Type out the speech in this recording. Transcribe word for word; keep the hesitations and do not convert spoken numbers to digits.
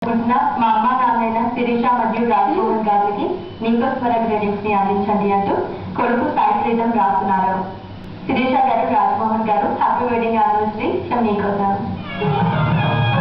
మా అమ్మ నాన్నైన శిరీష మరియు రాజ్మోహన్ గారికి నీకోస్వర గ్రీటింగ్స్ ని అందించండి అంటూ కొడుకు సాయి ప్రీతం రాస్తున్నారు. శిరీష గారు, రాజ్మోహన్ గారు, హ్యాపీ వెడ్డింగ్ యానివర్సరీ ఫ్రమ్ నీకోసం.